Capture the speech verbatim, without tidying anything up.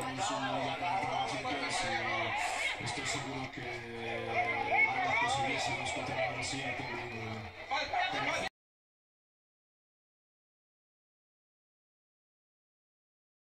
con su liga contra Chicas y estoy seguro que hará las posibilísimas contra Brasil